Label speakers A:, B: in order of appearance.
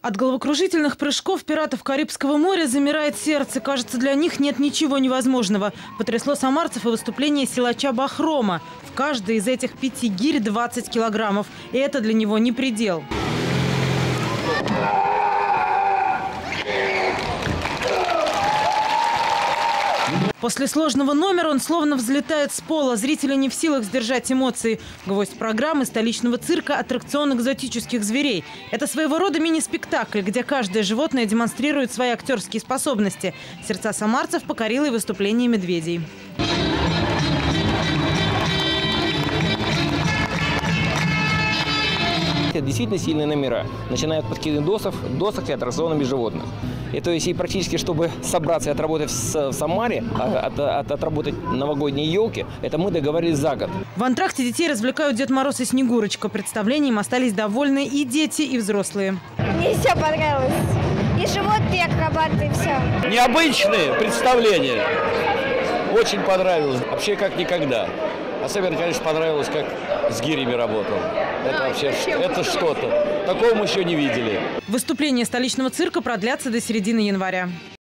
A: От головокружительных прыжков пиратов Карибского моря замирает сердце. Кажется, для них нет ничего невозможного. Потрясло самарцев и выступление силача Бахрома. В каждой из этих 5 гирь 20 килограммов. И это для него не предел. После сложного номера он словно взлетает с пола. Зрители не в силах сдержать эмоции. Гвоздь программы столичного цирка – аттракцион экзотических зверей. Это своего рода мини-спектакль, где каждое животное демонстрирует свои актерские способности. Сердца самарцев покорило и выступление медведей.
B: Это действительно сильные номера. Начиная от подкидных досок и аттракционами животных. И то есть и практически, чтобы собраться и отработать в Самаре, отработать новогодние елки, это мы договорились за год.
A: В антракте детей развлекают Дед Мороз и Снегурочка. Представлением остались довольны и дети, и взрослые.
C: Мне все понравилось. И животные, акробаты, и все.
D: Необычные представления. Очень понравилось. Вообще как никогда. Особенно, конечно, понравилось, как с гирями работал. Это вообще это что-то. Такого мы еще не видели.
A: Выступления столичного цирка продлятся до середины января.